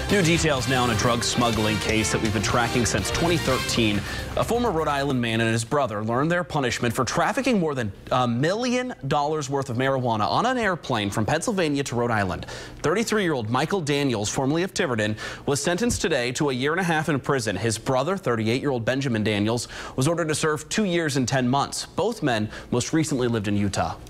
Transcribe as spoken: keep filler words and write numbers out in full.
New details now in a drug smuggling case that we've been tracking since twenty thirteen. A former Rhode Island man and his brother learned their punishment for trafficking more than a million dollars worth of marijuana on an airplane from Pennsylvania to Rhode Island. thirty-three-year-old Michael Daniels, formerly of Tiverton, was sentenced today to a year and a half in prison. His brother, thirty-eight-year-old Benjamin Daniels, was ordered to serve two years and ten months. Both men most recently lived in Utah.